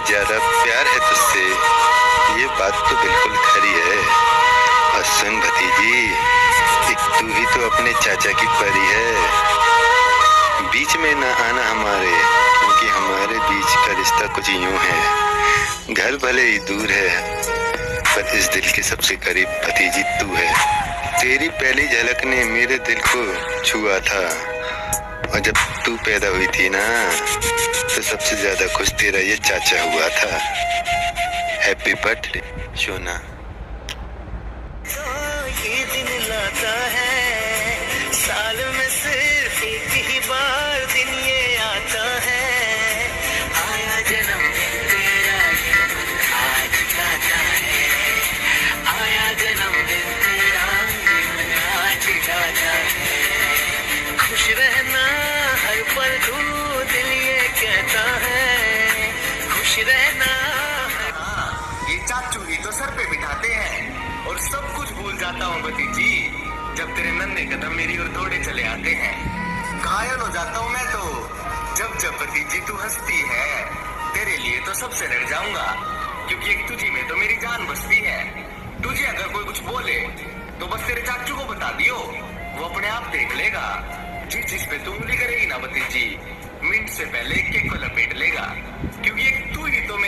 ज्यादा प्यार है तुझसे, ये बात तो बिल्कुल खरी है। और सुन भतीजी, एक तू ही तो अपने चाचा की परी है। बीच में ना आना हमारे, क्योंकि हमारे बीच का रिश्ता कुछ यूं है। घर भले ही दूर है, पर इस दिल के सबसे करीब भतीजी तू है। तेरी पहली झलक ने मेरे दिल को छुआ था, और जब तू पैदा हुई थी ना, तो सबसे ज्यादा खुश तेरा ये चाचा हुआ था। हैप्पी बर्थडे सोना। ये दिन लाता है, साल में सिर्फ एक ही बार दिन ये आता है। आया जन्मदिन तेरा आज गाता है, आया जन्मदिन तेरा आज गाता है। खुश रहना हर पल तू दिल ये कहता है, खुश रहना। ये चाचू ही तो सर पे बिठाते हैं और सब कुछ भूल जाता हूँ भतीजी, जब तेरे नन्हे कदम मेरी ओर दौड़े चले आते हैं। घायल हो जाता हूँ मैं तो जब जब भतीजी तू हंसती है। तेरे लिए तो सबसे डर जाऊंगा, क्योंकि एक तुझी में तो मेरी जान बसती है। तुझे अगर कोई कुछ बोले तो बस तेरे चाचू को बता दियो, वो अपने आप देख लेगा। जिस चीज पे तू उंगली करेगी ना भतीजी, मिनट से पहले केक को लपेट लेगा, क्योंकि एक तू ही तो